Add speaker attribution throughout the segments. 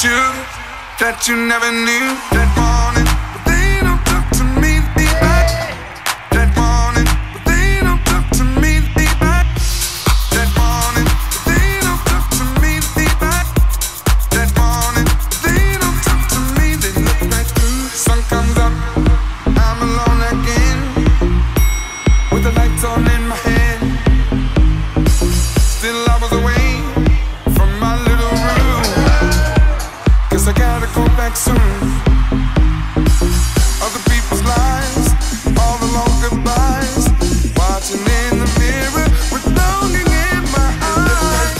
Speaker 1: you, that you never knew. That morning, but they don't talk to me, be back. That morning, but they don't talk to me, be back. That morning, but they don't talk to me, be back. That morning, but they don't talk to me, they look right through. Sun comes up, I'm alone again, with the lights on in my head. Still I was away from my little room, 'cause I gotta go back soon. Other people's lives, all the long goodbyes, watching in the mirror with longing in my eyes.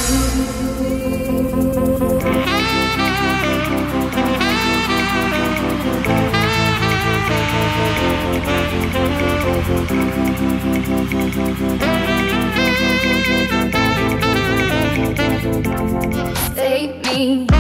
Speaker 2: Take me